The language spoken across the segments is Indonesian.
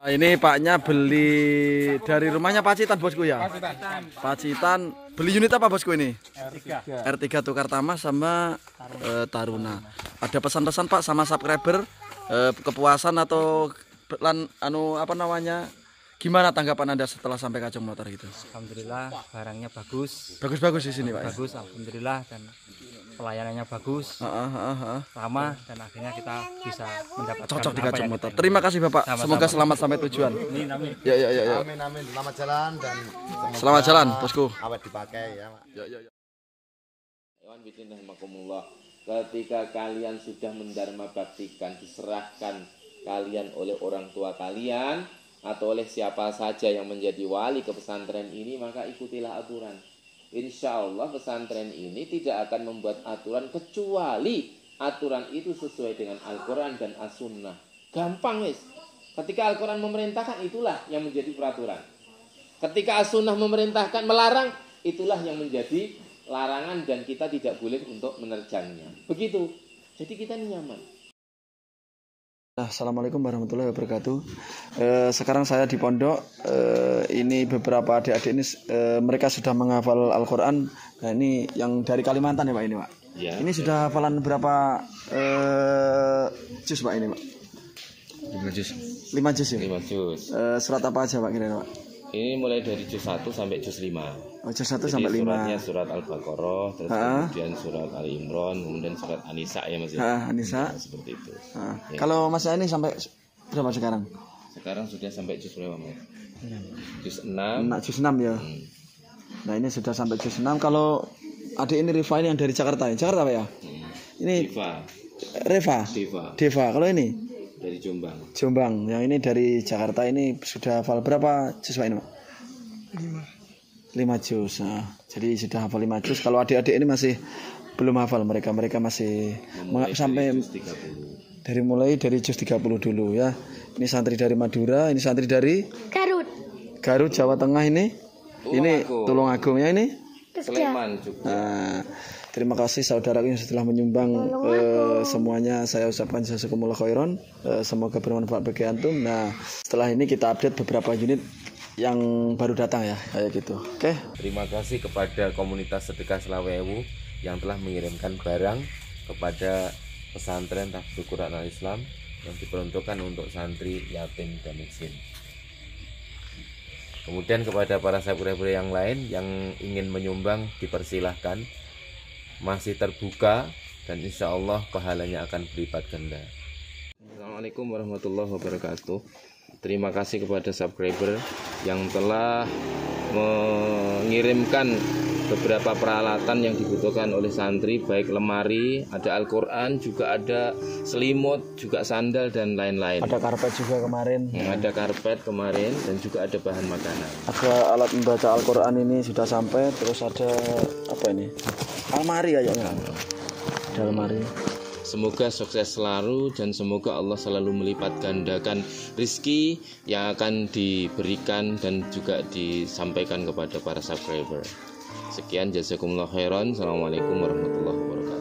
Ini Paknya beli dari rumahnya Pacitan bosku ya. Pacitan. Beli unit apa bosku ini? R3 tukar Tama sama Taruna. Ada pesan-pesan Pak sama subscriber, kepuasan atau apa namanya? Gimana tanggapan Anda setelah sampai Kacung Motor gitu? Alhamdulillah barangnya bagus. Bagus-bagus di sini Pak. Bagus, alhamdulillah, dan pelayanannya bagus, ramah, dan akhirnya kita bisa mendapatkan cocok di Kacung Motor. kita Terima kasih Bapak. Semoga selamat sampai tujuan. Amin. Ya. Amin. Selamat jalan dan Selamat jalan, bosku. awet dipakai ya, Pak. Ya. Ketika kalian sudah mendharma baktikan, diserahkan kalian oleh orang tua kalian atau oleh siapa saja yang menjadi wali ke pesantren ini, maka ikutilah aturan. Insya Allah pesantren ini tidak akan membuat aturan kecuali aturan itu sesuai dengan Al-Quran dan As-Sunnah. Gampang wis. Ketika Al-Quran memerintahkan, itulah yang menjadi peraturan. Ketika As-Sunnah memerintahkan, melarang, itulah yang menjadi larangan dan kita tidak boleh untuk menerjangnya. Begitu. Jadi kita ini nyaman. Assalamualaikum warahmatullahi wabarakatuh. Sekarang saya di pondok. Ini beberapa adik-adik ini mereka sudah menghafal Al-Quran. Nah, ini yang dari Kalimantan ya Pak ini Pak. Ya, ini sudah hafalan berapa juz Pak ini Pak? 5 juz. 5 juz ya? 5 juz. Surat apa aja Pak kira-kira Pak? Ini mulai dari juz 1 sampai juz 5. Juz 1 sampai 5. Suratnya surat Al-Baqarah, terus kemudian surat Ali Imran, kemudian surat An-Nisa ya Mas. An-Nisa. Nah, seperti itu. Ya. Kalau Mas ini sampai berapa sekarang? Sekarang sudah sampai juz berapa Mas? Juz 6. Juz 6 ya. Nah, ini sudah sampai juz 6. Kalau adik ini Riva ini yang dari Jakarta. Jakarta Pak ya? Ini Deva. Kalau ini dari Jombang. Yang ini dari Jakarta, ini sudah hafal berapa juz Pak ini Pak? 5 juz. Nah, jadi sudah hafal 5 juz. Kalau adik-adik ini masih belum hafal, mereka masih sampai mulai dari juz 30 dulu ya. Ini santri dari Madura, ini santri dari Garut Jawa Tengah ini. Ini Tulungagung ya ini. Sleman juga. Nah, terima kasih saudara yang setelah menyumbang semuanya, saya ucapkan jazakumullah khairan. Semoga bermanfaat bagi antum. Nah, setelah ini kita update beberapa unit yang baru datang ya, kayak gitu. Oke. Terima kasih kepada komunitas Sedekah Selawewu yang telah mengirimkan barang kepada pesantren Tahfidzul Quran Al-Islam yang diperuntukkan untuk santri yatim dan miskin. Kemudian kepada para subscriber yang lain yang ingin menyumbang, dipersilahkan, masih terbuka dan insya Allah pahalanya akan berlipat ganda. Assalamualaikum warahmatullahi wabarakatuh. Terima kasih kepada subscriber yang telah mengirimkan beberapa peralatan yang dibutuhkan oleh santri, baik lemari, ada Al-Quran, juga ada selimut, juga sandal dan lain-lain. Ada karpet juga kemarin. Ada karpet kemarin dan juga ada bahan makanan. Ada alat membaca Al-Quran ini sudah sampai, terus ada apa ini? Almari kayaknya. Ada almari. Semoga sukses selalu dan semoga Allah selalu melipat gandakan rizki yang akan diberikan dan juga disampaikan kepada para subscriber. Sekian, jazakumullah khairan. Assalamualaikum warahmatullahi wabarakatuh.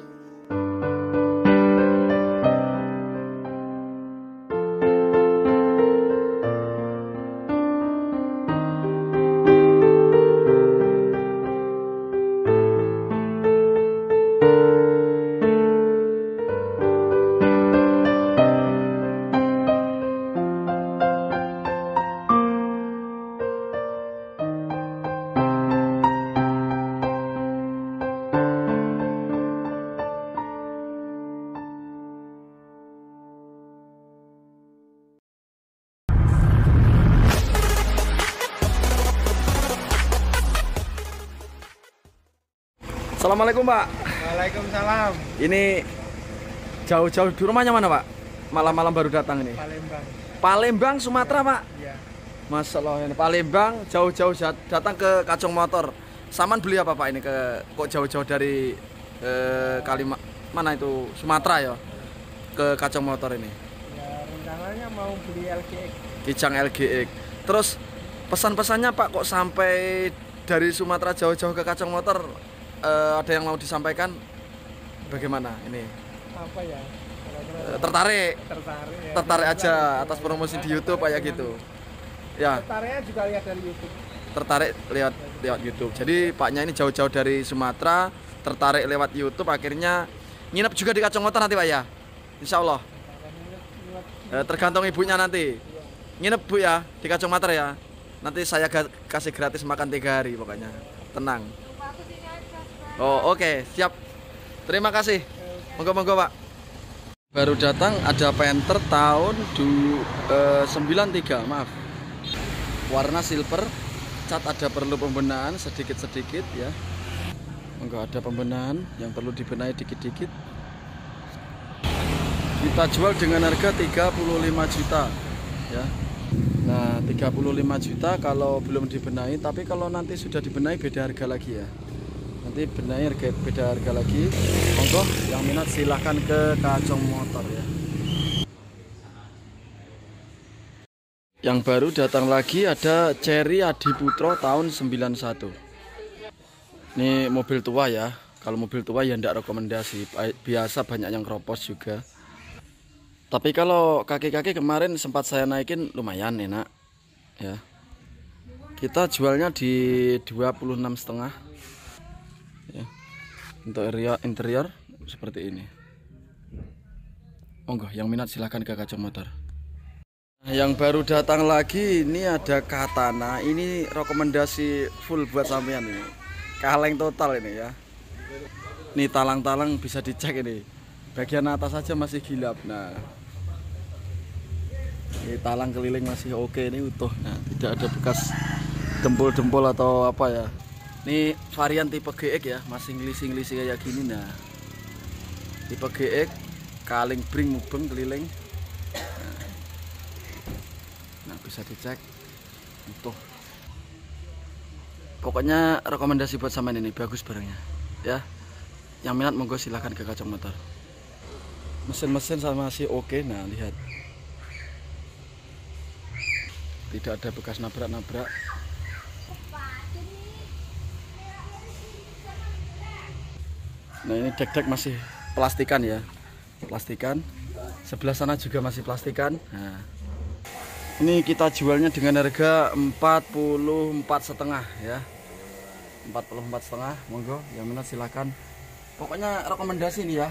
Assalamualaikum Pak. Waalaikumsalam. Ini jauh-jauh di rumahnya mana Pak? Malam-malam baru datang ini. Palembang, Sumatera Pak. Iya. Masya Allah, ini Palembang jauh-jauh datang ke Kacung Motor. Saman beli apa Pak ini kok jauh-jauh dari mana itu Sumatera ya ke Kacung Motor ini? Ya, rencananya mau beli LGX. Kijang LGX. Terus pesan-pesannya Pak kok sampai dari Sumatera jauh-jauh ke Kacung Motor? Ada yang mau disampaikan bagaimana ini? Apa ya? Kira-kira tertarik aja atas promosi di YouTube kayak gitu. Ya. Tertariknya juga lihat dari YouTube. Tertarik lewat YouTube. Jadi Paknya ini jauh-jauh dari Sumatera, tertarik lewat YouTube, akhirnya nginep juga di Kacung Motor nanti Pak ya. Insya Allah. Tergantung ibunya nanti. Nginep Bu ya di Kacung Motor ya. Nanti saya kasih gratis makan 3 hari pokoknya. Tenang. Oh oke, siap. Terima kasih. Monggo Pak. Baru datang ada Panther tahun 93, maaf. Warna silver, cat ada perlu pembenahan sedikit-sedikit ya. Monggo ada pembenahan yang perlu dibenahi dikit-dikit. Kita jual dengan harga 35 juta ya. Nah 35 juta kalau belum dibenahi, tapi kalau nanti sudah dibenahi beda harga lagi ya. Nanti benahi beda harga lagi. Monggo yang minat silahkan ke Kacung Motor ya. Yang baru datang lagi ada Cherry Adiputro tahun 91. Ini mobil tua ya. Kalau mobil tua ya tidak rekomendasi. Biasa banyak yang kropos juga. Tapi kalau kaki-kaki kemarin sempat saya naikin lumayan enak ya. Kita jualnya di 26,5 ya. Untuk interior seperti ini. Monggo yang minat silahkan ke Kacung Motor. Yang baru datang lagi ini ada Katana. Ini rekomendasi full buat sampean ini. Kaleng total ini ya. Ini talang-talang bisa dicek ini. Bagian atas saja masih gilap. Nah, ini talang keliling masih oke, ini utuh. Nah, tidak ada bekas dempul-dempul atau apa ya. Ini varian tipe GX ya, masih ngelising-ngelising kayak gini. Nah, tipe GX kaleng bring mubeng keliling. Nah, bisa dicek utuh. Pokoknya rekomendasi buat sampean ini, bagus barangnya ya. Yang minat monggo silahkan ke Kacung Motor. Mesin-mesin sama masih oke. Nah, lihat. Tidak ada bekas nabrak-nabrak. Nah, ini dek-dek masih plastikan ya. Plastikan. Sebelah sana juga masih plastikan. Nah, ini kita jualnya dengan harga 44,5 ya. 44,5, monggo yang minat silakan. Pokoknya rekomendasi ini ya.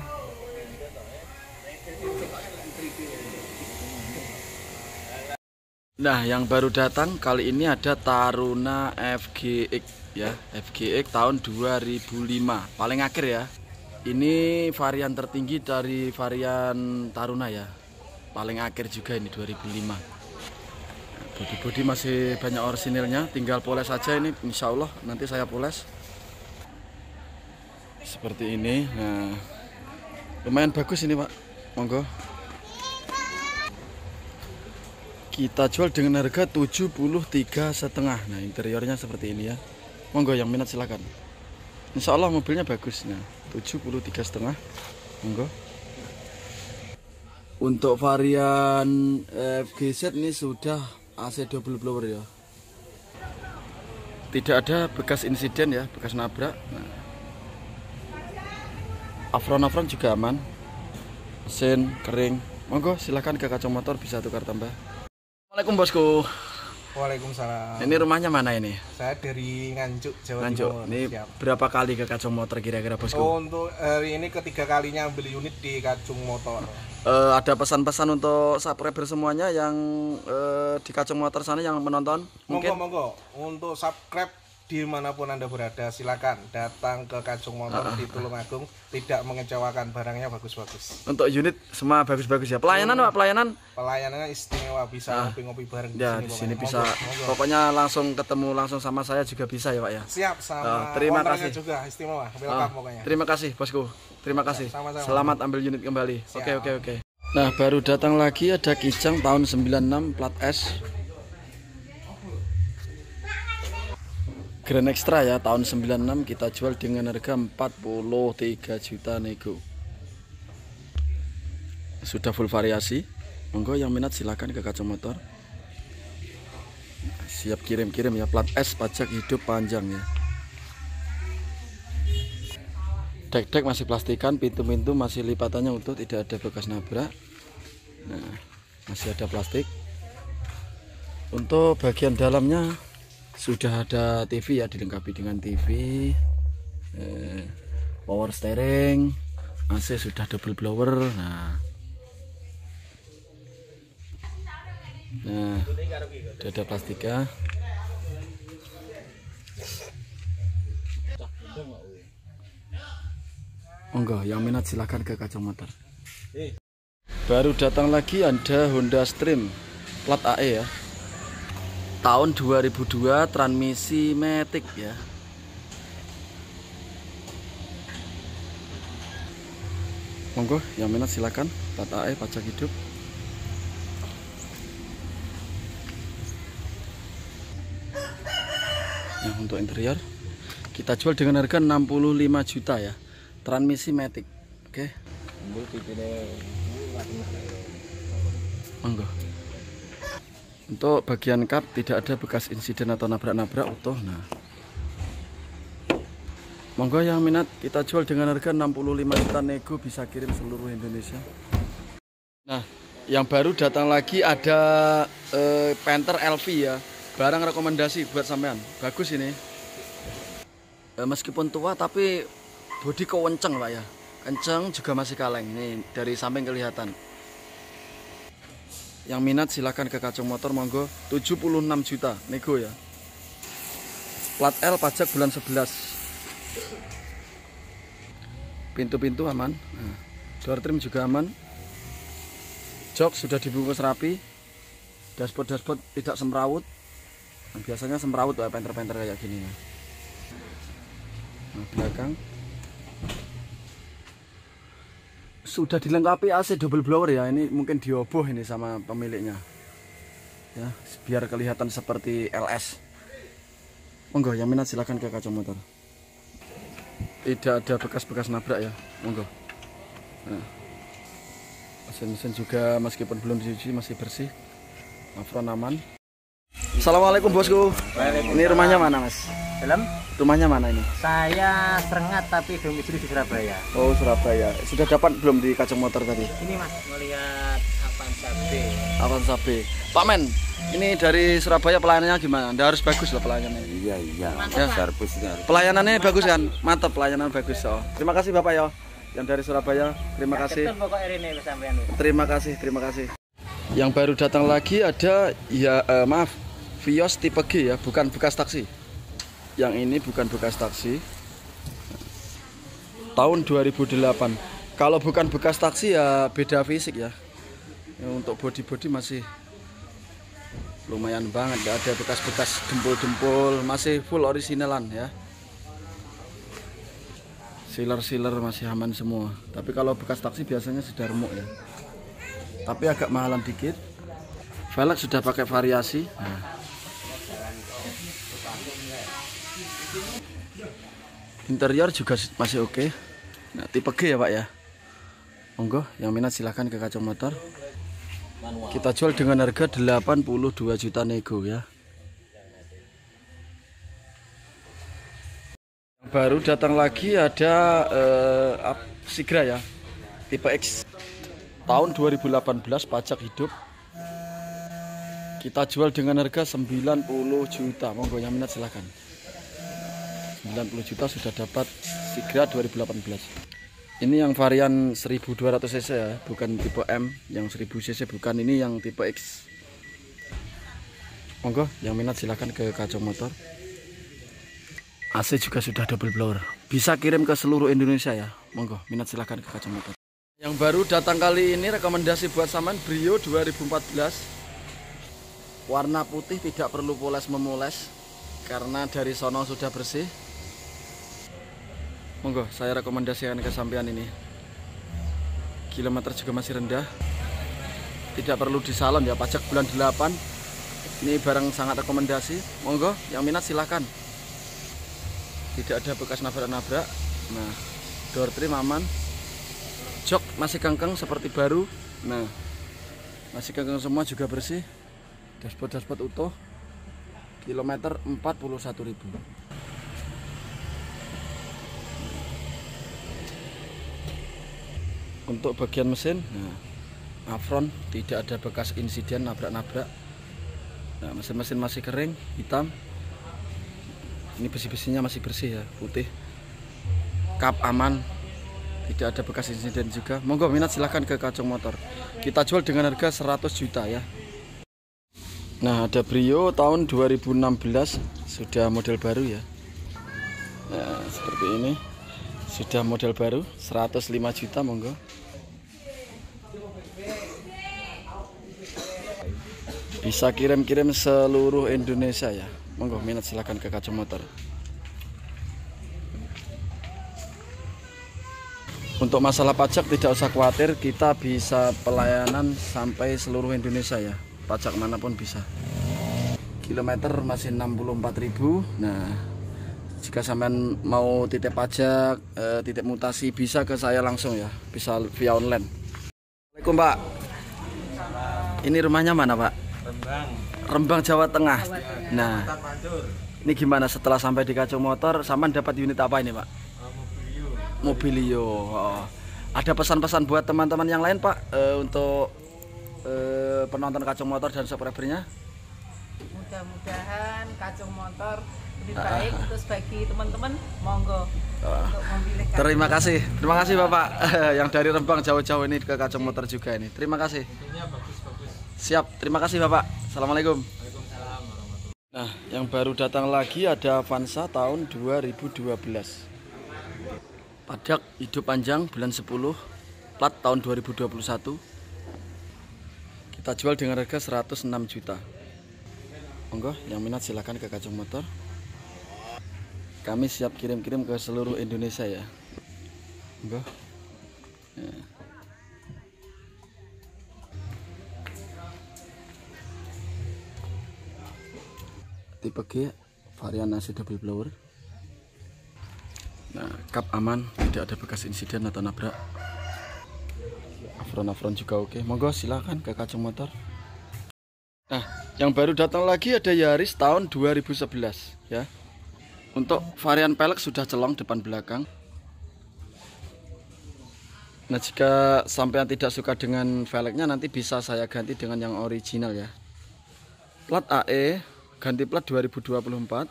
Nah, yang baru datang kali ini ada Taruna FGX ya. FGX tahun 2005, paling akhir ya. Ini varian tertinggi dari varian Taruna ya. Paling akhir juga ini 2005. Bodi-bodi masih banyak orisinilnya, tinggal poles saja ini, insya Allah nanti saya poles seperti ini. Nah, lumayan bagus ini Pak, monggo. Kita jual dengan harga 73,5. Nah, interiornya seperti ini ya, monggo yang minat silakan. Insya Allah mobilnya bagus. Nah, 73,5, monggo. Untuk varian FGZ ini sudah AC double blower ya. Tidak ada bekas insiden ya, bekas nabrak. Nah, afron juga aman. Mesin kering. Monggo silahkan ke Kacung Motor, bisa tukar tambah. Assalamualaikum bosku. Waalaikumsalam. Ini rumahnya mana ini? Saya dari Nganjuk, Jawa Nganjuk. Timur. Ini Siap. berapa kali ke Kacung Motor kira-kira bosku? Oh, untuk hari ini ketiga kalinya ambil unit di Kacung Motor. Ada pesan-pesan untuk subscriber semuanya yang di Kacung Motor sana yang menonton? Mungkin Monggo. Untuk subscribe dimanapun Anda berada, silakan datang ke Kacung Motor di Tulungagung. Tidak mengecewakan, barangnya bagus-bagus. untuk unit semua bagus-bagus ya. Pelayanan Pak, Pelayanannya istimewa, bisa ngopi-ngopi bareng ya di sini bisa. Pokoknya langsung ketemu langsung sama saya juga bisa ya Pak ya. Siap, sama terima ownernya kasih juga istimewa. Welcome pokoknya. Terima kasih bosku. Terima kasih. Sama-sama. Selamat ambil unit kembali. Siap. Oke. Nah, baru datang lagi ada Kijang tahun 96 plat S. Grand Extra ya, tahun 96 kita jual dengan harga 43 juta nego. Sudah full variasi. Monggo yang minat silakan ke Kacung Motor. Siap kirim-kirim ya, plat S, pajak hidup panjang ya. Dek-dek masih plastikan, pintu-pintu masih lipatannya utuh, tidak ada bekas nabrak. Nah, masih ada plastik. Untuk bagian dalamnya sudah ada TV ya, dilengkapi dengan TV, power steering, AC sudah double blower. Nah, sudah ada plastika. Monggo yang minat silahkan ke Kacung Motor. Baru datang lagi ada Honda Stream plat AE ya, tahun 2002, transmisi matic ya. Monggo yang minat silakan, plat AE pajak hidup. Nah, untuk interior kita jual dengan harga 65 juta ya, transmisi matic. Oke. Monggo. Untuk bagian kap tidak ada bekas insiden atau nabrak-nabrak, utuh. Nah, monggo yang minat kita jual dengan harga 65 juta nego, bisa kirim seluruh Indonesia. Nah, yang baru datang lagi ada Panther LV ya, barang rekomendasi buat sampean, bagus ini. Meskipun tua tapi bodi kewenceng Pak ya, kenceng juga masih kaleng. Ini dari samping kelihatan. Yang minat silahkan ke Kacung Motor, monggo. 76 juta nego ya, plat L, pajak bulan 11. Pintu-pintu aman, nah, door trim juga aman, jok sudah dibungkus rapi, dashboard tidak semrawut. Nah, biasanya semrawut ya Panther kayak gini. Nah, belakang sudah dilengkapi AC double blower ya, ini mungkin dioboh ini sama pemiliknya ya, biar kelihatan seperti LS. Monggo yang minat silahkan ke Kacung Motor. Tidak ada bekas-bekas nabrak ya, monggo. Nah, mesin juga meskipun belum dicuci masih bersih, apron aman. Assalamualaikum bosku. Ini rumahnya mana mas? Dalam Rumahnya mana ini? saya Serengat tapi domisili di Surabaya. Oh Surabaya. Sudah dapat belum di Kacung Motor tadi? Ini mas melihat Avanza B. Avanza B. Pak Men, ini dari Surabaya pelayanannya gimana? Anda harus bagus loh pelayanannya. Iya. Ya. Servisnya. Pelayanannya bagus kan? Mantap, pelayanan bagus. Oh. Terima kasih Bapak ya. Yang dari Surabaya, terima kasih. Terima kasih. Yang baru datang lagi ada ya maaf, Vios tipe G ya, bukan bekas taksi. Yang ini bukan bekas taksi. Tahun 2008. Kalau bukan bekas taksi ya beda fisik ya. Untuk body masih lumayan banget, nggak ada bekas-bekas dempul-dempul, masih full originalan ya. Sealer masih aman semua. Tapi kalau bekas taksi biasanya sudah remuk ya. Tapi agak mahalan dikit. Velg sudah pakai variasi. Nah. Interior juga masih oke. Nah, tipe G ya Pak ya. Monggo yang minat silahkan ke Kacung Motor. Kita jual dengan harga 82 juta nego ya. Baru datang lagi ada Sigra ya, tipe X, tahun 2018, pajak hidup. Kita jual dengan harga 90 juta. Monggo yang minat silahkan. 90 juta sudah dapat Sigra 2018. Ini yang varian 1200 cc ya, bukan tipe M. Yang 1000 cc bukan, ini yang tipe X. Monggo yang minat silahkan ke Kacung Motor. AC juga sudah double blower, bisa kirim ke seluruh Indonesia ya. Monggo minat silahkan ke Kacung Motor. Yang baru datang kali ini rekomendasi buat saman Brio 2014, warna putih, tidak perlu poles memoles karena dari sono sudah bersih. Monggo saya rekomendasikan ke sampean ini. Kilometer juga masih rendah, tidak perlu disalon ya, pajak bulan 8. Ini barang sangat rekomendasi. Monggo yang minat silahkan. Tidak ada bekas nabrak-nabrak. Nah, door trim aman, jok masih kengkeng seperti baru. Nah, masih kengkeng semua, juga bersih. Dashboard utuh. Kilometer 41.000. Untuk bagian mesin, Afron tidak ada bekas insiden nabrak-nabrak. Nah, mesin-mesin masih kering, hitam. Ini besi-besinya masih bersih ya, putih. Kap aman, tidak ada bekas insiden juga. Monggo minat silahkan ke Kacung Motor. Kita jual dengan harga 100 juta ya. Nah, ada Brio tahun 2016, sudah model baru ya. Nah, seperti ini. Sudah model baru, 105 juta monggo. Bisa kirim-kirim seluruh Indonesia ya. Monggo minat silahkan ke Kacung Motor. Untuk masalah pajak tidak usah khawatir, kita bisa pelayanan sampai seluruh Indonesia ya. Pajak manapun bisa. Kilometer masih 64.000. Nah, jika sampean mau titip pajak, titip mutasi, bisa ke saya langsung ya. Bisa via online. Assalamualaikum Pak. Ini rumahnya mana Pak? Rembang, Jawa Tengah. Nah, ini gimana setelah sampai di Kacung Motor, sampean dapat unit apa ini Pak? Mobilio. Oh. Ada pesan-pesan buat teman-teman yang lain Pak, untuk penonton Kacung Motor dan subscribernya? Mudah-mudahan Kacung Motor lebih baik. Terus bagi teman-teman, monggo untuk memilih Kacung. Terima kasih Bapak yang dari Rembang jauh-jauh ini ke Kacung Motor juga ini. Terima kasih. Siap, terima kasih Bapak. Assalamualaikum. Nah, yang baru datang lagi ada Avanza tahun 2012. Pajak hidup panjang bulan 10, plat tahun 2021. Kita jual dengan harga 106 juta. Monggo, yang minat silahkan ke Kacung Motor. Kami siap kirim-kirim ke seluruh Indonesia ya. Monggo. Ya. Tipe G, varian AC double blower. Nah, kap aman, tidak ada bekas insiden atau nabrak. Afron juga oke. Monggo silahkan ke Kacung Motor. Nah, yang baru datang lagi ada Yaris tahun 2011 ya. Untuk varian pelek sudah celong depan belakang. Nah, jika sampean tidak suka dengan velgnya, nanti bisa saya ganti dengan yang original ya. Plat AE, ganti plat 2024.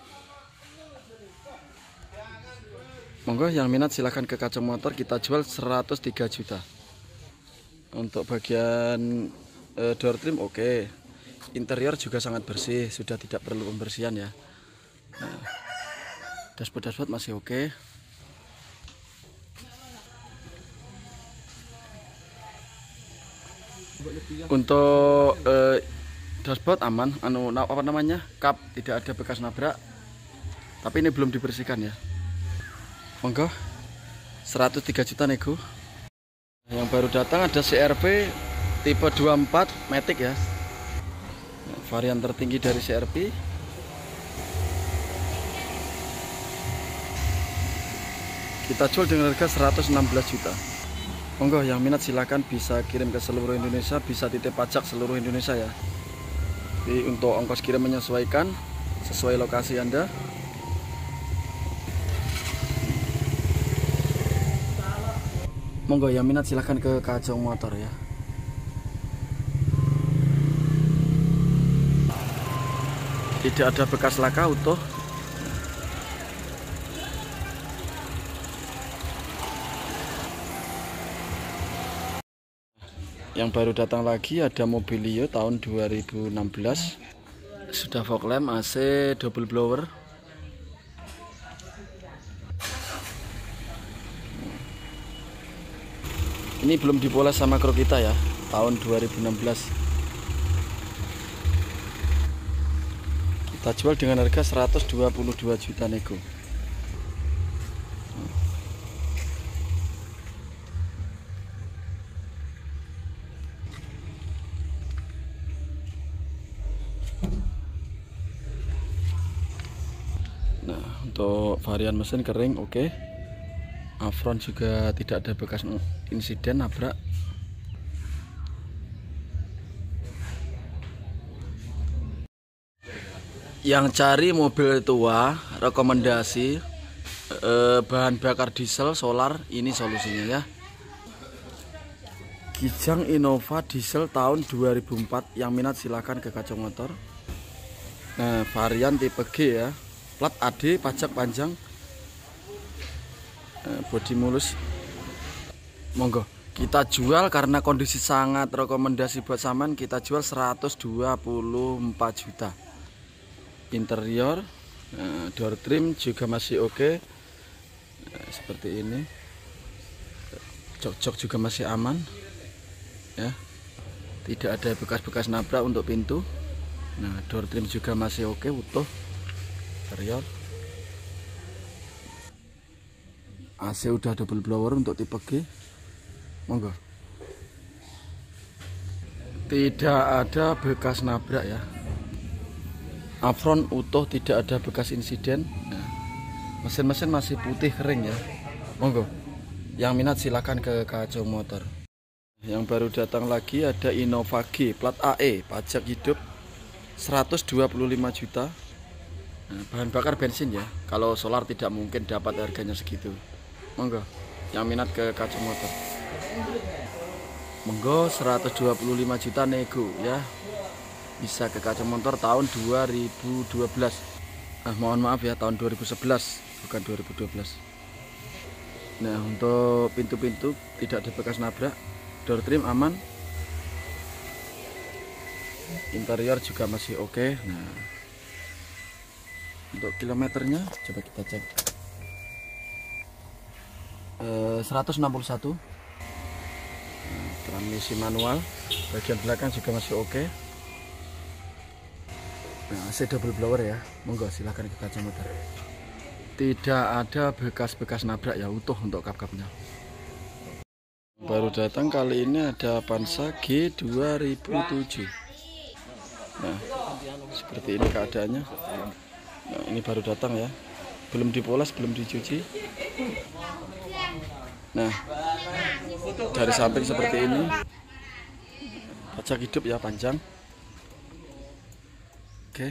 Monggo yang minat silahkan ke Kacung Motor, kita jual 103 juta. Untuk bagian door trim oke. Interior juga sangat bersih, sudah tidak perlu pembersihan ya. Nah, dashboard masih oke. Untuk dashboard aman, apa namanya, kap tidak ada bekas nabrak, tapi ini belum dibersihkan ya. Monggo 103 juta nego. Yang baru datang ada CRV tipe 24 Matic ya. Varian tertinggi dari CRV. Kita jual dengan harga 116 juta. Monggo yang minat silahkan bisa kirim ke seluruh Indonesia, bisa titip pajak seluruh Indonesia ya. Jadi untuk ongkos kirim menyesuaikan sesuai lokasi Anda. Monggo yang minat silahkan ke Kacung Motor ya. Tidak ada bekas laka, utuh. Yang baru datang lagi ada Mobilio tahun 2016. Sudah fog lamp, AC double blower. Ini belum dipoles sama kru kita ya, tahun 2016. Kita jual dengan harga 122 juta nego. Nah, untuk varian mesin kering oke. Afron juga tidak ada bekas insiden nabrak. Yang cari mobil tua, rekomendasi bahan bakar diesel solar, ini solusinya ya. Kijang Innova diesel tahun 2004. Yang minat silahkan ke Kacung Motor. Nah, varian tipe G ya, plat AD, pajak panjang, bodi mulus. Monggo kita jual karena kondisi sangat rekomendasi buat saman. Kita jual 124 juta. Interior, door trim juga masih oke. Seperti ini. Jok-jok juga masih aman ya, tidak ada bekas-bekas nabrak untuk pintu. Nah, door trim juga masih oke, utuh. Interior AC udah double blower untuk tipe G. Monggo, tidak ada bekas nabrak ya. Apron utuh, tidak ada bekas insiden. Nah, mesin-mesin masih putih kering ya. Monggo, yang minat silakan ke Kacung Motor. Yang baru datang lagi ada Innova G plat AE, pajak hidup 125 juta. Nah, bahan bakar bensin ya. Kalau solar tidak mungkin dapat harganya segitu. Monggo, yang minat ke Kacung Motor. Monggo, 125 juta nego ya. Bisa ke Kacung Motor tahun 2012. Mohon maaf ya, tahun 2011 bukan 2012. Nah, untuk pintu-pintu tidak ada bekas nabrak, door trim aman, interior juga masih oke. Nah, untuk kilometernya coba kita cek, 161. Nah, transmisi manual, bagian belakang juga masih oke. Nah, AC double blower ya. Monggo silahkan ke Kacung Motor. Tidak ada bekas-bekas nabrak ya, utuh untuk kap-kapnya. Baru datang kali ini ada Avanza G 2007. Nah, seperti ini keadaannya. Nah, ini baru datang ya, belum dipoles, belum dicuci. Nah, dari samping seperti ini. Pajak hidup ya, panjang. Oke.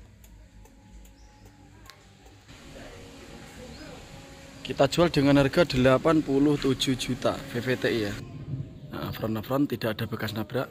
Kita jual dengan harga 87 juta VVTI ya. Nah, front tidak ada bekas nabrak.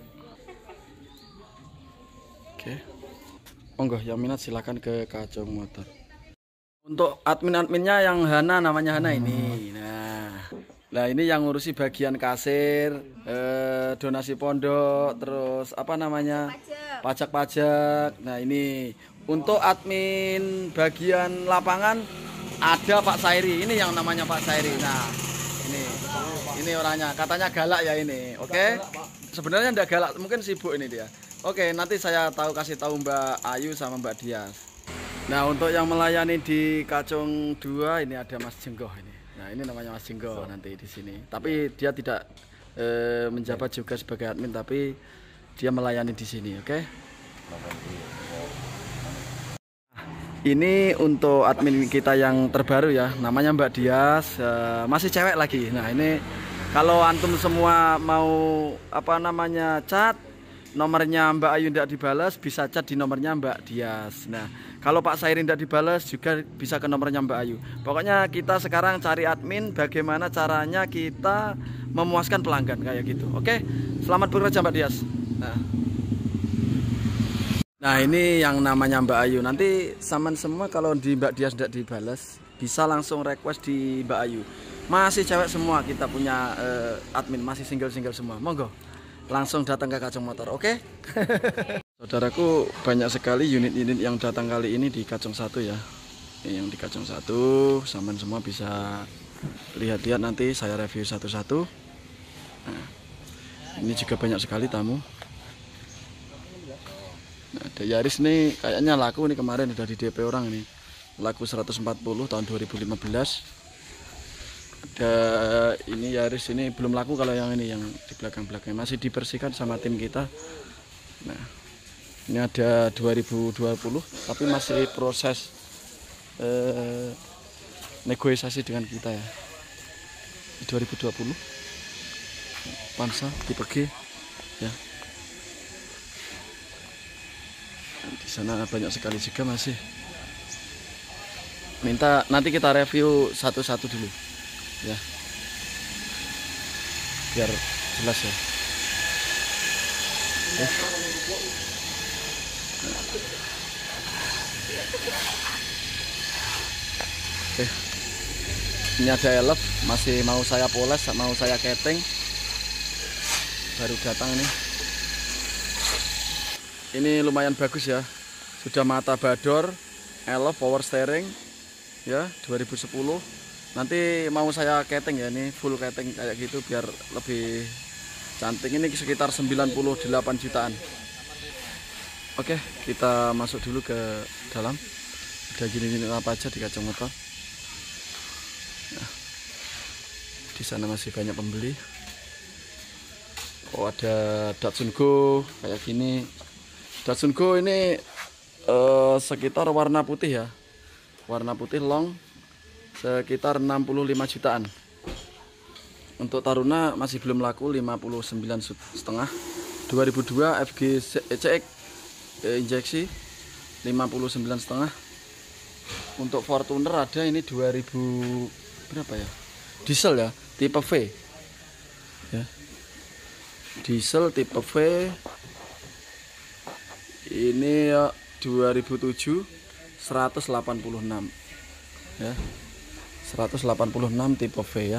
Oke. Monggo, yang minat silahkan ke Kacung Motor. Untuk admin-adminnya yang Hana, namanya Hana ini. Nah, ini yang ngurusi bagian kasir, donasi pondok, terus apa namanya? Pajak-pajak. Nah, ini untuk admin bagian lapangan ada Pak Sairi. Ini yang namanya Pak Sairi. Nah, ini orangnya. Katanya galak ya ini. Oke. Sebenarnya enggak galak, mungkin sibuk ini dia. Oke, nanti saya kasih tahu Mbak Ayu sama Mbak Dias. Nah, untuk yang melayani di Kacung 2 ini ada Mas Jenggoh ini. Nah, ini namanya Mas Jenggoh nanti di sini. Tapi dia tidak menjabat juga sebagai admin, tapi dia melayani di sini, oke? Ini untuk admin kita yang terbaru ya, namanya Mbak Dias, masih cewek lagi. Nah, ini kalau antum semua mau apa namanya chat, nomornya Mbak Ayu tidak dibalas, bisa chat di nomornya Mbak Dias. Nah, kalau Pak Sairi tidak dibalas juga bisa ke nomornya Mbak Ayu. Pokoknya kita sekarang cari admin, bagaimana caranya kita memuaskan pelanggan kayak gitu. Oke, selamat bekerja Mbak Dias. Nah, ini yang namanya Mbak Ayu. Nanti saman semua kalau di Mbak Dias tidak dibalas, bisa langsung request di Mbak Ayu. Masih cewek semua, kita punya admin masih single-single semua. Monggo, langsung datang ke Kacung Motor, oke? Saudaraku, banyak sekali unit-unit yang datang kali ini di Kacung 1 ya. Yang di Kacung 1, saman semua bisa lihat-lihat, nanti saya review satu-satu. Nah, ini juga banyak sekali tamu. Nah, ada Yaris nih, kayaknya laku nih, kemarin udah di DP orang ini. Laku 140 tahun 2015. Ada ini Yaris ini belum laku, kalau yang ini yang di belakang-belakang masih dibersihkan sama tim kita. Nah, ini ada 2020 tapi masih proses negosiasi dengan kita ya. 2020 Avanza tipe G ya. Di sana banyak sekali juga masih. Minta nanti kita review satu-satu dulu ya, biar jelas ya. Oke. Ini ada elf, masih mau saya poles, mau saya keting. Baru datang ini. Ini lumayan bagus ya. Sudah mata bador, elf power steering ya 2010. Nanti mau saya keting ya, ini full keting kayak gitu biar lebih cantik. Ini sekitar 98 jutaan. Oke, kita masuk dulu ke dalam. Ada gini-gini apa aja di kacang motor. Nah, di sana masih banyak pembeli. Oh, ada Datsun Go kayak gini. Datsun Go ini sekitar warna putih ya. Warna putih long sekitar 65 jutaan. Untuk Taruna masih belum laku, 59,5. 2002 FG CX injeksi 59,5. Untuk Fortuner ada ini 2000 berapa ya? Diesel ya, tipe V. Ya. Diesel tipe V. Ini 2007 186. Ya. 186 tipe V ya.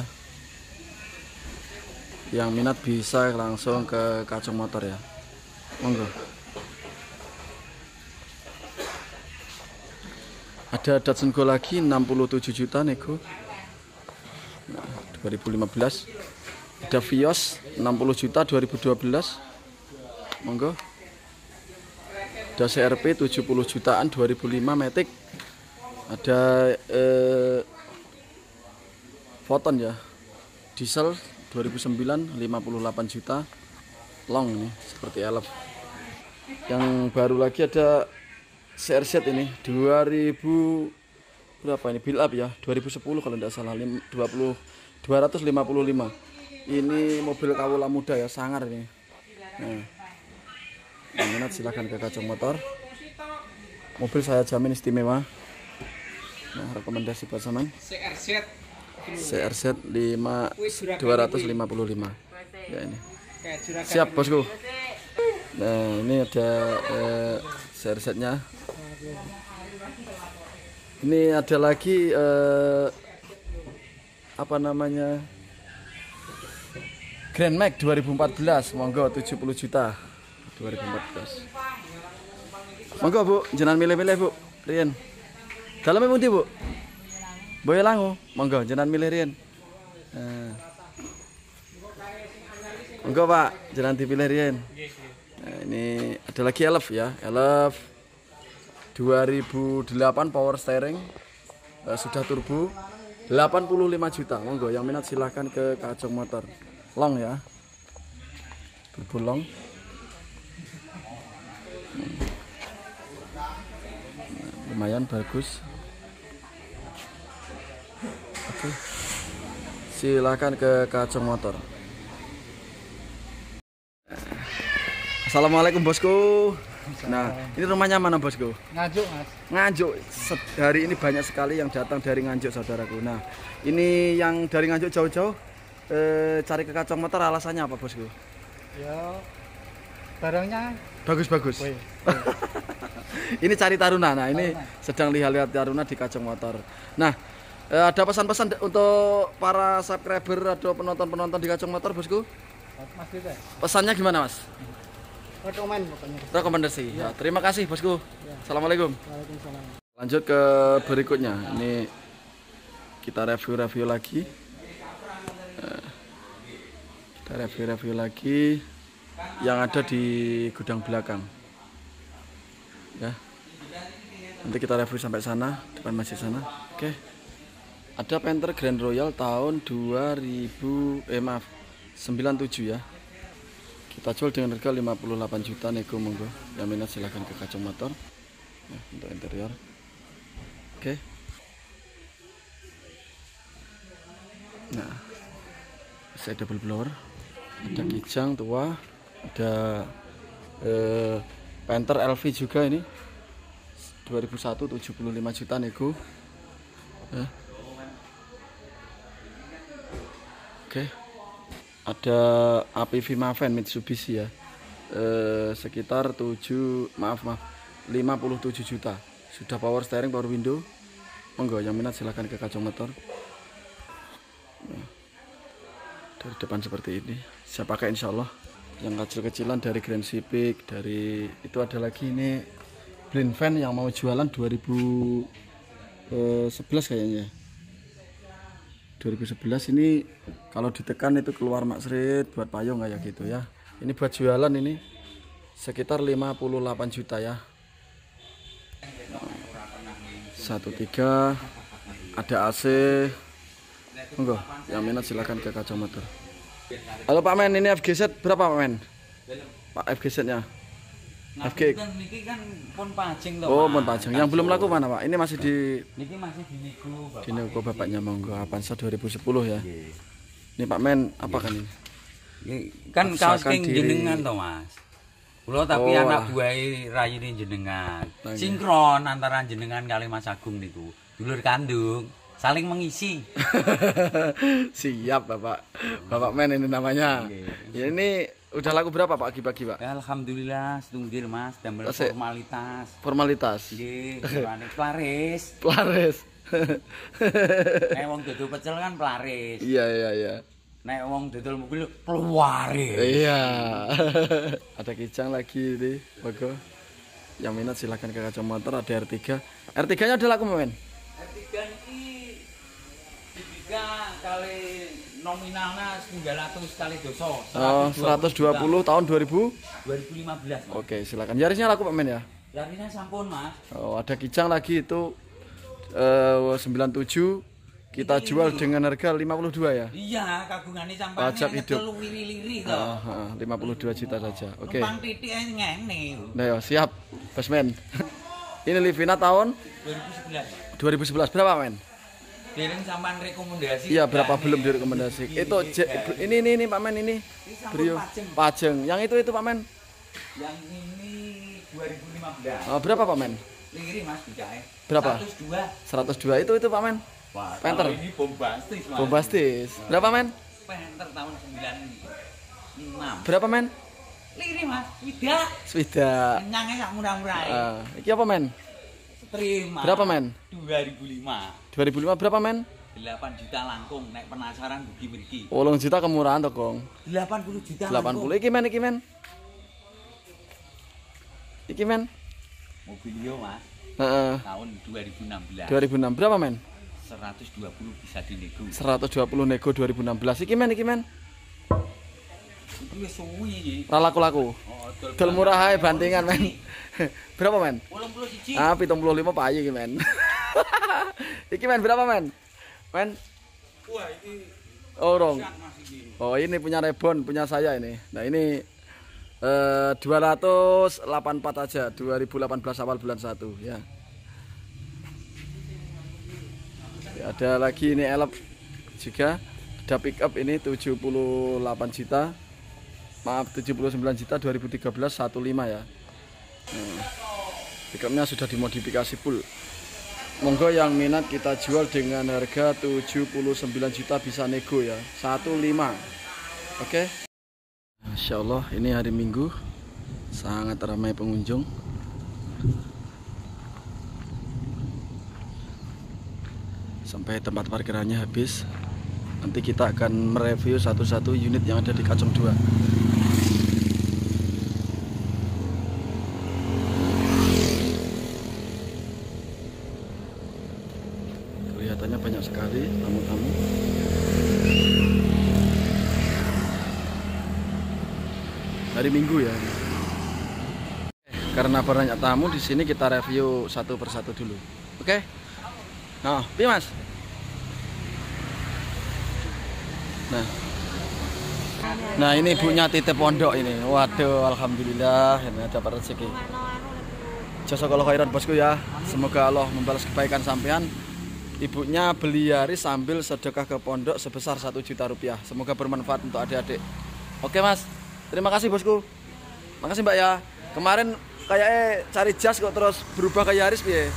Yang minat bisa langsung ke Kacung Motor ya. Monggo. Ada Datsun Go lagi 67 juta nego. Nah, 2015. Ada Vios 60 juta 2012. Monggo. Ada CRP 70 jutaan 2005 Matic. Ada Photon ya. Diesel 2009 58 juta. Long ini seperti elf. Yang baru lagi ada CRZ ini 2000 berapa ini build up ya 2010 kalau tidak salah 255. Ini mobil kawula muda ya, sangar ini. Nah, yang minat silahkan ke Kacung Motor. Mobil saya jamin istimewa. Nah, rekomendasi buat saman. CRZ 255 ya ini. Siap bosku. Nah, ini ada CRZ-nya. Ini ada lagi apa namanya? Grand Max 2014, monggo 70 juta 2014. Monggo Bu, jenengan milih-milih Bu, Rian. Dalamnya pundi Bu? Boyolangu, monggo jenengan milih Rian. Monggo Pak, jenengan dipilih Rian. Nah, ini ada lagi elf ya, elf 2008 power steering, sudah turbo 85 juta. Monggo yang minat silahkan ke Kacung Motor. Long ya, turbo long. Nah, lumayan bagus. Oke, silahkan ke Kacung Motor. Assalamualaikum bosku. Nah, ini rumahnya mana bosku? Nganjuk Mas. Nganjuk. Hari ini banyak sekali yang datang dari Nganjuk saudaraku. Nah, ini yang dari Nganjuk jauh-jauh cari ke Kacung Motor alasannya apa bosku? Ya barangnya bagus-bagus. Ini cari Taruna. Nah, ini sedang lihat-lihat Taruna di Kacung Motor. Nah, ada pesan-pesan untuk para subscriber atau penonton-penonton di Kacung Motor bosku? Mas Dita. Pesannya gimana Mas? Rekomend pokoknya. Rekomendasi. Ya, terima kasih bosku. Assalamualaikum. Waalaikumsalam. Lanjut ke berikutnya. Ini kita review lagi. Kita review lagi yang ada di gudang belakang. Ya. Nanti kita review sampai sana, depan masjid sana. Oke. Ada Panther Grand Royal tahun 97 ya. Kita jual dengan harga 58 juta nego, monggo. Yang minat silahkan ke Kacung Motor. Ya, untuk interior. Oke. Nah, saya double blower. Ada kijang tua, ada Panther LV juga ini. 2001 75 juta nego. Ya. Oke. Ada APV Maven Mitsubishi ya. sekitar 57 juta. Sudah power steering, power window. Monggo yang minat silahkan ke Kajong Motor. Nah, dari depan seperti ini. Saya pakai insya Allah. Yang kecil-kecilan dari Grand Civic, dari itu ada lagi ini blind van yang mau jualan 2011 kayaknya. 2011 ini kalau ditekan itu keluar maksrit buat payung kayak gitu ya. Ini buat jualan ini sekitar 58 juta ya. 13 ada AC. Monggo yang minat silahkan ke Kajong Motor. Halo Pak Men, ini FGZ berapa Pak Men? Pak FGZ-nya? FG. Niki kan pun pajeng toh. Oh, pun pajeng. Yang belum laku mana Pak? Ini masih di Niki masih di nego, Bapak. Di nego bapaknya monggo. Avanza 2010 ya. Ini Pak Men, apa kan ini? Kan kaos king jenengan toh Mas. Kula tapi Oh, anak buahe rayine jenengan. Sinkron antara jenengan kali Mas Agung niku. Dulur kandung. Saling mengisi. Siap Bapak. Bapak Men ini namanya. Ya, ini udah laku berapa Pak bagi-bagi Pak? Alhamdulillah setunggil Mas, damel Asik. formalitas. Formalitas. Nggih, jurane pelaris. Pelaris. Nek wong dodol pecel kan pelaris. Iya. Nek wong dodol mobil peluaris. Iya. Ada kijang lagi ini, Bago. Yang minat silahkan ke Kajong Motor. Ada R3. R3-nya udah laku Men? R3 iki dibiga kali nominalnya 900 kali doso. 120 tahun 2015. Oke, silakan. Yarisnya laku Pak Men ya? Yarisnya sampun Mas. Oh, ada kijang lagi itu 97 kita jual dengan harga 52 ya? Iya, kagungane Pajak sampane hidup. liri-liri to. 52 juta saja. Oke. Numpang titik ngene. Nah, yo, siap, Bos Men. Ini Livina tahun 2011. 2011. Berapa Men? Dereng sampean rekomendasi. Iya, berapa belum direkomendasi? Itu ini Pak Men ini. Brio Pajeng. Yang itu Pak Men. Yang ini 2015. Oh, berapa Pak Men? Liri Mas bidae. Berapa? 102. 102 itu Pak Men. Wah, Panther. ini bombastis Mas. Bombastis. Berapa Men? Panther tahun 96. Berapa Men? Liri Mas, tidak. Swida. Kenyangnya sak murah-murahe. Iki apa Men? Terima. Berapa Men? 2005. 2005 berapa Men? 8 juta langkung, nek penasaran bugi-bugi. 8 juta kemurahan toh, Kong. 80 juta 80. Iki Men. Iki Men. Mobilio Mas, Heeh. tahun 2016. 2006 berapa Men? 120 bisa dinego. 120 nego 2016. Iki Men. Itu wis suwi iki. Ra laku-laku. Oh, Dol murah ae bantingan Men. Berapa Men? 81. 75 payu iki Men. Iki Men berapa Men? Men? Wah, iki Oh, rong. Mas iki. Oh, ini punya Rebon, punya saya ini. Nah, ini 284 aja 2018 awal bulan 1 ya. Ada lagi ini elep juga. Ada pick up ini 78 juta. Maaf 79 juta 2013 15 ya. Pick upnya sudah dimodifikasi full. Monggo yang minat kita jual dengan harga 79 juta bisa nego ya. 15. Oke. Masya Allah, ini hari Minggu, sangat ramai pengunjung. Sampai tempat parkirannya habis. Nanti kita akan mereview satu-satu unit yang ada di Kajong 2. Kelihatannya banyak sekali tamu-tamu. Hari Minggu ya. Karena banyak tamu di sini kita review satu persatu dulu. Oke? Nah, piye Mas? Nah, ini ibunya titip pondok ini. Waduh, alhamdulillah ini dapat rezeki. Jazakallahu khairan bosku ya. Semoga Allah membalas kebaikan sampean. Ibunya beli Yaris sambil sedekah ke pondok sebesar 1 juta rupiah. Semoga bermanfaat untuk adik-adik. Oke Mas. Terima kasih bosku. Makasih Mbak ya. Kemarin kayaknya cari jas kok terus berubah ke Yaris piye?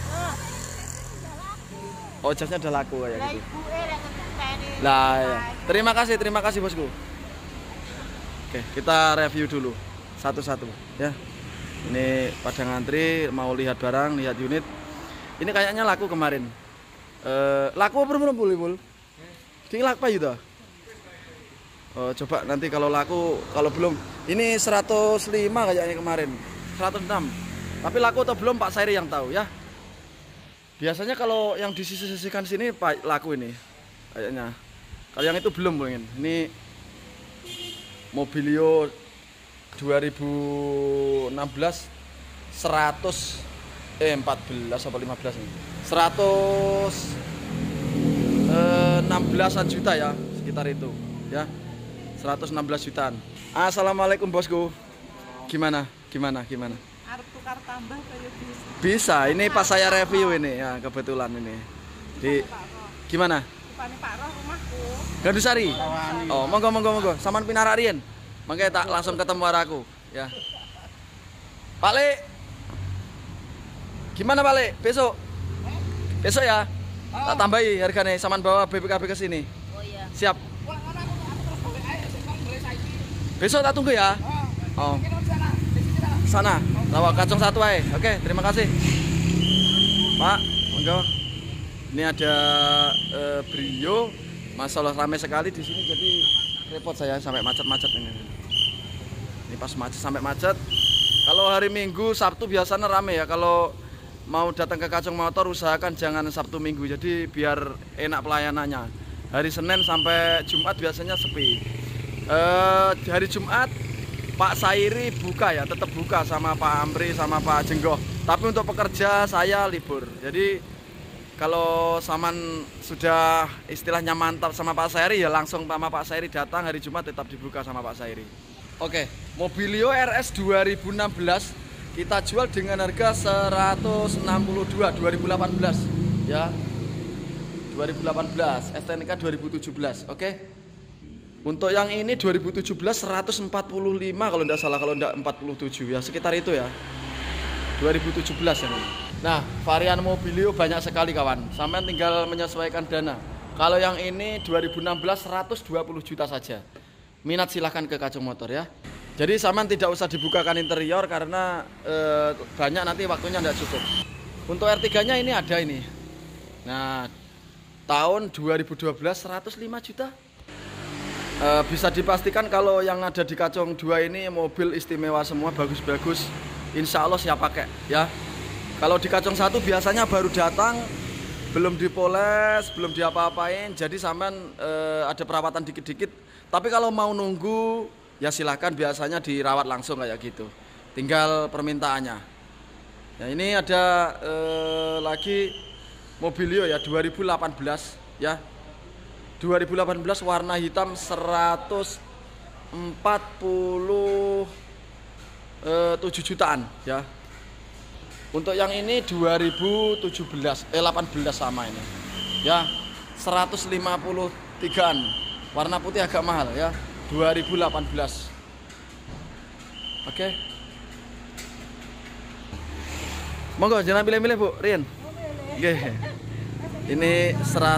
Oh, jasnya udah laku kayak gitu. Lah ya. Terima kasih bosku. Oke, kita review dulu satu-satu ya. Ini pada ngantri mau lihat barang, lihat unit. Ini kayaknya laku kemarin. Laku apa belum Pul? Tinggal apa itu? Coba nanti kalau laku, kalau belum. Ini 105 kayaknya kemarin. 106. Tapi laku atau belum Pak Sairi yang tahu ya. Biasanya kalau yang disisihkan sini Pak laku ini kayaknya. Kalau yang itu belum mungkin. Ini Mobilio 2016 14 apa 15 nih. 116-an juta ya, sekitar itu ya. 116 jutaan. Assalamualaikum bosku. Gimana? Arep tukar tambah kayak Bisa, ini pas saya review ini ya, kebetulan ini. Gimana? Rupane Pak Roh rumahku. Gandusari. Oh, monggo. Saman pinara rien. Mangke tak langsung ketemu aku ya. Pak Le. Gimana Pak Le? Besok ya. Tak tambahi harganya saman bawa BPKB ke sini. Oh iya. Siap. Besok tak tunggu ya. Oh. Sana. Bawa kacang satu aja. Oke, terima kasih. Pak, monggo. Ini ada Brio. Masalah ramai sekali di sini jadi repot saya sampai macet-macet ini. Ini pas macet sampai macet. Kalau hari Minggu, Sabtu biasanya rame ya. Kalau mau datang ke Kacung Motor usahakan jangan Sabtu Minggu. Jadi biar enak pelayanannya. Hari Senin sampai Jumat biasanya sepi. Hari Jumat Pak Sairi buka ya, tetap buka sama Pak Amri sama Pak Jenggoh. Tapi untuk pekerja saya libur. Jadi kalau saman sudah istilahnya mantap sama Pak Sairi ya langsung sama Pak Sairi datang, hari Jumat tetap dibuka sama Pak Sairi. Oke, Mobilio RS 2016 kita jual dengan harga 162 2018 ya. 2018, STNK 2017, oke. Untuk yang ini 2017 145 kalau tidak salah, kalau tidak 47 ya, sekitar itu ya. 2017 ini. Nah, varian Mobilio banyak sekali kawan. Sampai tinggal menyesuaikan dana. Kalau yang ini 2016 120 juta saja. Minat silahkan ke Kacung Motor ya. Jadi Saman tidak usah dibukakan interior karena banyak nanti waktunya tidak cukup. Untuk R3-nya ini ada ini. Nah, tahun 2012 105 juta. Bisa dipastikan kalau yang ada di Kacung 2 ini mobil istimewa semua, bagus-bagus. Insya Allah siap pakai ya. Kalau di Kacung 1 biasanya baru datang, belum dipoles, belum diapa-apain. Jadi Saman ada perawatan dikit-dikit. Tapi kalau mau nunggu ya silahkan, biasanya dirawat langsung kayak gitu. Tinggal permintaannya. Nah, ini ada lagi Mobilio ya 2018 ya. 2018 warna hitam 147 jutaan ya. Untuk yang ini 2018 sama ini ya, 153an. Warna putih agak mahal ya, 2018. Oke. Monggo jangan pilih-pilih Bu Rian. Nggih. Ini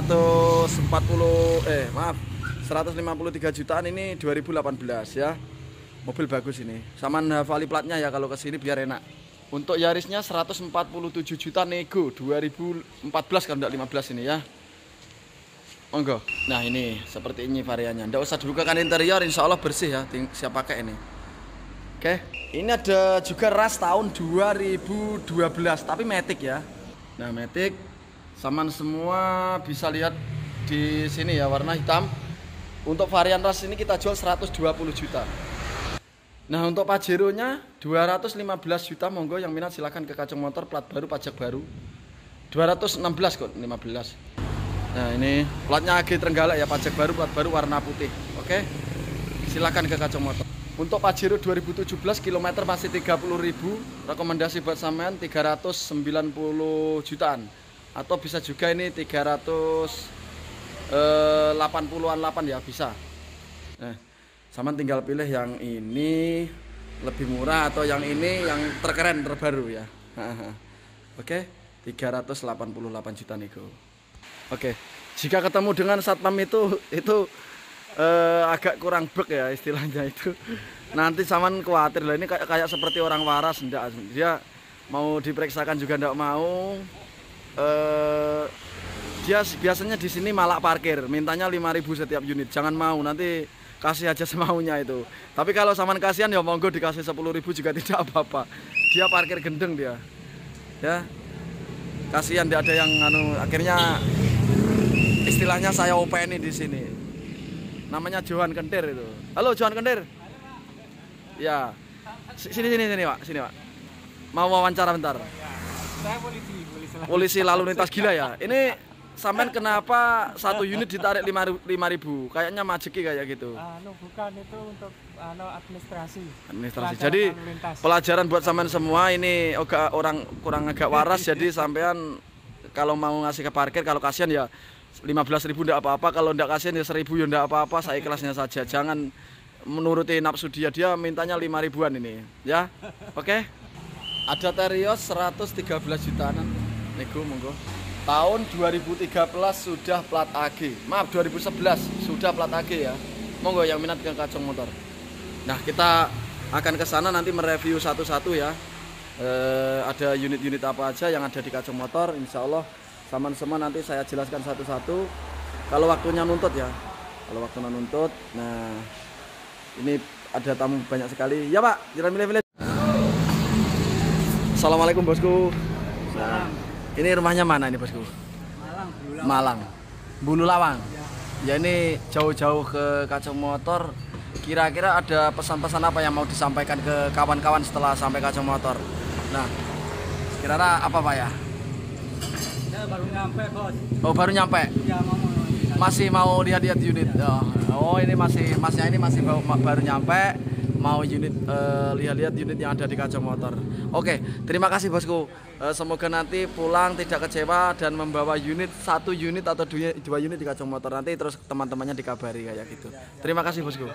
153 jutaan ini 2018 ya. Mobil bagus ini. Saman hafali platnya ya kalau ke sini biar enak. Untuk Yarisnya 147 juta nego 2014 kalau enggak 15 ini ya. Monggo. Nah, ini seperti ini variannya. Enggak usah dibukakan interior, insya Allah bersih ya. Siap pakai ini. Oke. Ini ada juga ras tahun 2012 tapi Matic ya. Nah, Matic Saman semua bisa lihat di sini ya, warna hitam. Untuk varian ras ini kita jual 120 juta. Nah, untuk Pajero-nya 215 juta. Monggo yang minat silahkan ke Kacung Motor, plat baru, pajak baru. 216 kok, 15. Nah, ini platnya AG Trenggalek ya, pajak baru, plat baru, warna putih. Oke. Silahkan ke Kacung Motor. Untuk Pajero 2017 kilometer masih 30.000. Rekomendasi buat sampean 390 jutaan. Atau bisa juga ini 380-an 8 ya, bisa. Nah, sama tinggal pilih yang ini lebih murah atau yang ini yang terkeren, terbaru ya. Oke, 388 juta nego. Oke, jika ketemu dengan satpam itu agak kurang bek ya istilahnya itu. Nanti saman khawatir lah ini kayak seperti orang waras, enggak. Dia mau diperiksakan juga enggak mau. Dia biasanya di sini malak parkir, mintanya 5.000 setiap unit. Jangan mau, nanti kasih aja semaunya itu. Tapi kalau saman kasihan ya monggo dikasih 10.000 juga tidak apa-apa. Dia parkir gendeng dia. Ya. Kasihan dia ada yang akhirnya istilahnya saya openi di sini. Namanya Johan Kentir itu. Halo Johan Kentir. Ya. Sini Pak, sini Pak. Mau wawancara bentar. Saya Polisi lalu lintas gila ya. Ini sampean kenapa satu unit ditarik 5.000? Kayaknya majeki kayak gitu. Bukan itu untuk administrasi. Administrasi. Jadi pelajaran buat sampean semua ini orang kurang agak waras jadi sampean kalau mau ngasih ke parkir kalau kasihan ya 15.000 enggak apa-apa, kalau enggak kasihan ya 1.000 ya enggak apa-apa, saya ikhlasnya saja. Jangan menuruti nafsu dia mintanya 5.000-an ini, ya. Oke. Ada Terios 113 jutaan. Nego monggo. Tahun 2013 sudah plat AG. Maaf 2011 sudah plat AG ya. Monggo yang minat ke kacang motor. Nah, kita akan ke sana nanti mereview satu-satu ya. Ada unit-unit apa aja yang ada di kacang motor, insya Allah sama-sama nanti saya jelaskan satu-satu. Kalau waktunya nuntut ya. Kalau waktunya nuntut. Nah, ini ada tamu banyak sekali. Ya Pak, jangan milih-milih. Assalamualaikum bosku. Nah, ini rumahnya mana ini bosku? Malang. Bulu Lawang. Ya ini jauh-jauh ke kacang motor. Kira-kira ada pesan-pesan apa yang mau disampaikan ke kawan-kawan setelah sampai kacang motor? Nah, kira-kira apa Pak ya? Saya baru nyampe bos. Oh baru nyampe. Ya Masih mau lihat-lihat unit. Oh ini masih baru nyampe. Mau unit lihat-lihat unit yang ada di kacang motor. Oke, terima kasih bosku. Semoga nanti pulang tidak kecewa dan membawa unit 1 unit atau 2 unit di kacang motor. Nanti terus teman-temannya dikabari kayak gitu. Terima kasih bosku.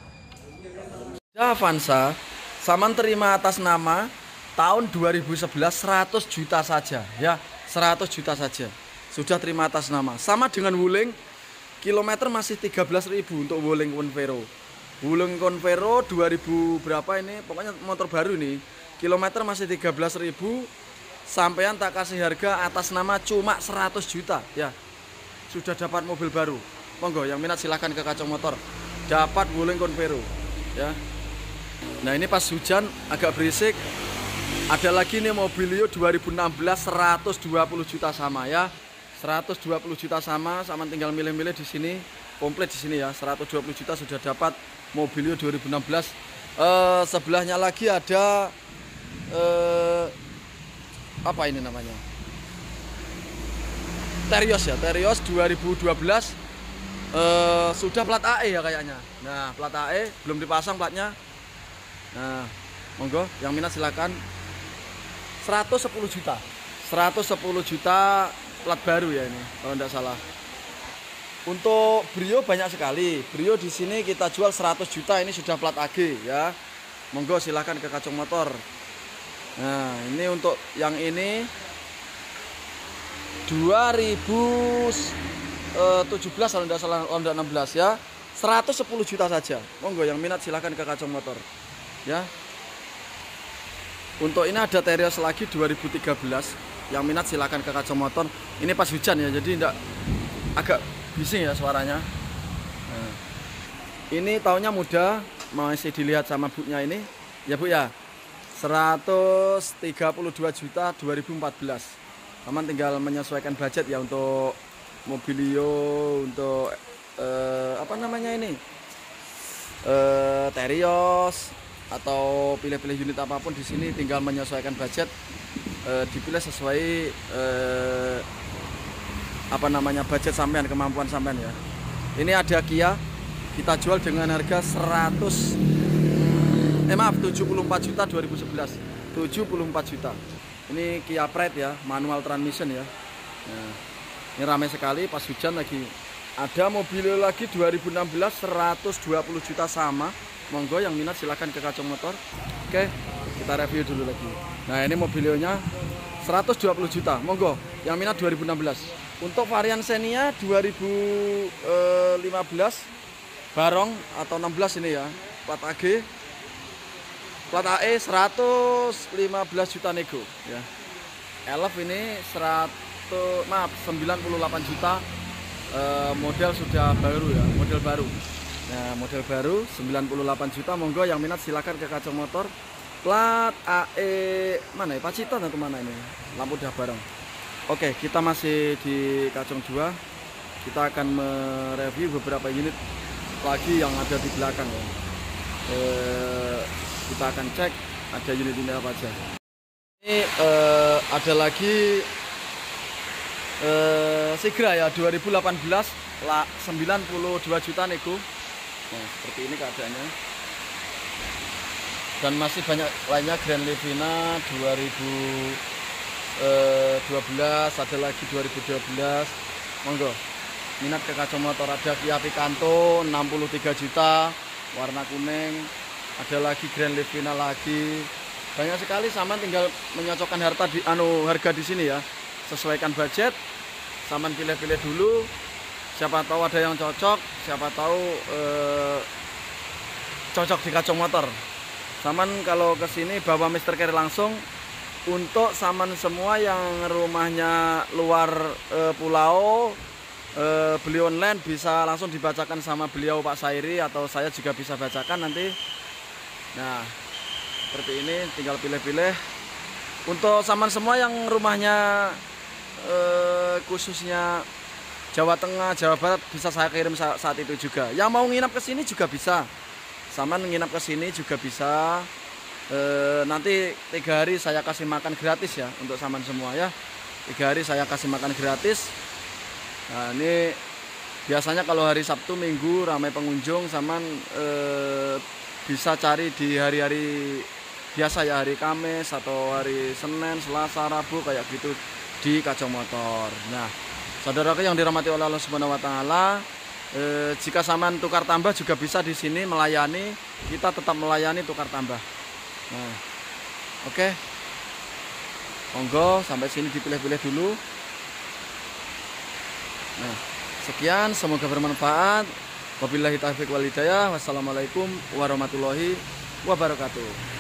Avanza saman terima atas nama tahun 2011 100 juta saja ya, 100 juta saja. Sudah terima atas nama. Sama dengan Wuling, kilometer masih 13.000 untuk Wuling Convero. Wuling Convero 2000 berapa ini, pokoknya motor baru nih. Kilometer masih 13.000. Sampean tak kasih harga atas nama cuma 100 juta ya. Sudah dapat mobil baru. Monggo yang minat silahkan ke kacang motor. Dapat Wuling Convero ya. Nah, ini pas hujan agak berisik. Ada lagi nih Mobilio 2016 120 juta sama ya. 120 juta sama tinggal milih-milih di sini. Komplit di sini ya. 120 juta sudah dapat Mobilio 2016. Sebelahnya lagi ada apa ini namanya? Terios ya. Terios 2012 sudah plat AE ya kayaknya. Nah, plat AE belum dipasang platnya. Nah, monggo yang minat silakan. 110 juta. 110 juta plat baru ya ini kalau tidak salah. Untuk Brio banyak sekali. Brio di sini kita jual 100 juta, ini sudah plat AG ya. Monggo silahkan ke kacang motor. Nah, ini untuk yang ini 2017 kalau tidak salah, kalau tidak 16 ya. 110 juta saja. Monggo yang minat silahkan ke kacang motor. Ya. Untuk ini ada Terios lagi 2013. Yang minat silahkan ke kacang motor. Ini pas hujan ya, jadi tidak agak bising ya suaranya. Nah, ini tahunnya muda, masih dilihat sama bunya ini. Ya Bu ya. 132 juta 2014. Teman tinggal menyesuaikan budget ya untuk Mobilio, untuk apa namanya ini? Terios atau pilih-pilih unit apapun di sini tinggal menyesuaikan budget, dipilih sesuai apa namanya budget sampean, kemampuan sampean ya. Ini ada Kia, kita jual dengan harga 74 juta 2011. 74 juta. Ini Kia Pride ya, manual transmission ya. Nah, ini ramai sekali pas hujan lagi. Ada Mobilio lagi 2016 120 juta sama. Monggo yang minat silahkan ke kacang motor. Oke, kita review dulu lagi. Nah, ini Mobilionya 120 juta. Monggo yang minat 2016. Untuk varian Xenia 2015 Barong atau 16 ini ya, plat AG. Plat AE 115 juta nego ya. Elf ini 98 juta. Model sudah baru ya, model baru. Nah, model baru 98 juta. Monggo yang minat silakan ke Kacung Motor. Plat AE mana ya? Pacitan atau mana ini? Lampu dah bareng. Oke, kita masih di Kacung 2. Kita akan mereview beberapa unit lagi yang ada di belakang ya. Kita akan cek ada unit-unit apa aja. Ini ada lagi Sigra ya, 2018 92 juta nego. Nah, seperti ini keadaannya. Dan masih banyak lainnya, Grand Livina 2012, ada lagi 2012. Monggo minat ke Kacung Motor. Ada Kia Picanto 63 juta warna kuning. Ada lagi Grand Livina lagi. Banyak sekali, Saman tinggal menyocokkan harga di sini ya. Sesuaikan budget. Saman pilih-pilih dulu. Siapa tahu ada yang cocok, siapa tahu cocok di Kacung Motor. Saman kalau ke sini bawa Mr. Carry langsung. Untuk Saman semua yang rumahnya luar pulau, beli online bisa langsung dibacakan sama beliau Pak Sairi, atau saya juga bisa bacakan nanti. Nah, seperti ini, tinggal pilih-pilih. Untuk Saman semua yang rumahnya khususnya Jawa Tengah, Jawa Barat, bisa saya kirim saat itu juga. Yang mau nginap ke sini juga bisa. Saman nginap ke sini juga bisa. Nanti 3 hari saya kasih makan gratis ya untuk Saman semua ya. 3 hari saya kasih makan gratis. Nah, ini biasanya kalau hari Sabtu Minggu ramai pengunjung, Saman bisa cari di hari-hari biasa ya, hari Kamis atau hari Senin, Selasa, Rabu kayak gitu di Kacung Motor. Nah, saudaraku yang dirahmati oleh Allah Subhanahu wa taala, jika Saman tukar tambah juga bisa di sini melayani, kita tetap melayani tukar tambah. Nah, oke. Monggo sampai sini dipilih-pilih dulu. Nah, sekian, semoga bermanfaat. Wabillahi taufiq wal hidayah. Wassalamualaikum warahmatullahi wabarakatuh.